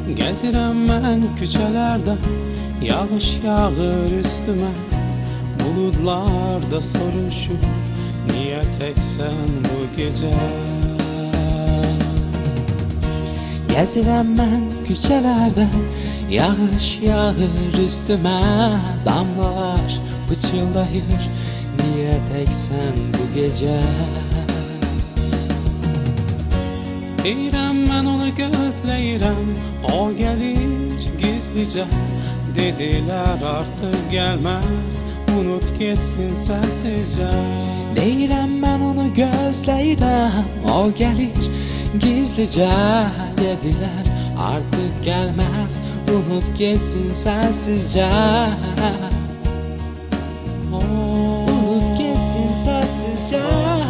Gezirəm mən küçələrdə, yağış yağır üstümə. Buludlarda soruşur, niyə təksən bu gecə? Gezirəm mən küçələrdə, yağış yağır üstümə. Damlalar pıçıldayır, niyə təksən bu gecə? Deyirəm mən onu gözləyirəm, o gəlir gizlicə. Dedilər artıq gəlməz, unut getsin səssizcə. Deyirəm mən onu gözləyirəm, o gəlir gizlicə. Dedilər artıq gəlməz, unut getsin səssizcə. Unut getsin səssizcə.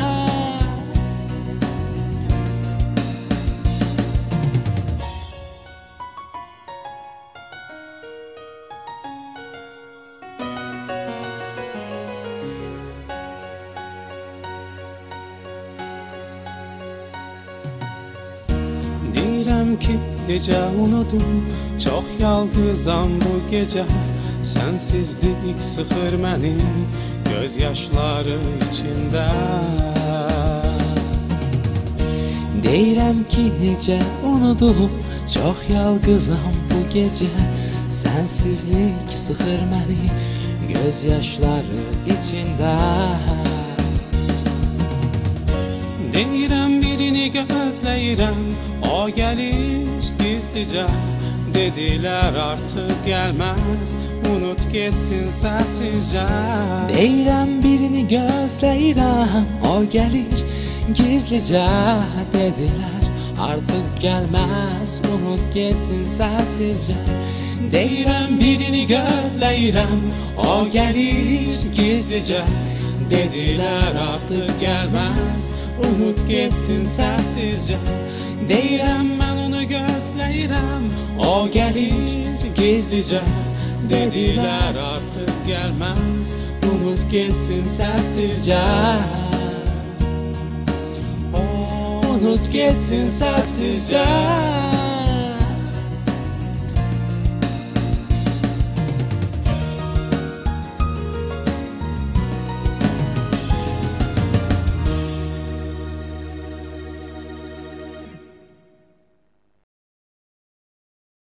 Deyirəm ki, necə unudum, çox yalqızam bu gecə. Sənsizlik sıxır məni, göz yaşları içində. Deyirəm ki, necə unudum, çox yalqızam bu gecə. Sənsizlik sıxır məni, göz yaşları içində. Deyirəm birini gözləyirəm, o gəlir gizlicə. Dedilər artıq gəlməz, unut getsin səssizcə. Deyirəm birini gözləyirəm, o gəlir gizlicə. Dedilər artıq gəlməz, unut getsin səssizcə. Deyirəm birini gözləyirəm, o gəlir gizlicə. Dedilər artıq gəlməz, unut getsin səssizcə. Deyirəm mən onu gözləyirəm, o gəlir gizlicə. Dedilər artıq gəlməz, unut getsin səssizcə. Unut getsin səssizcə.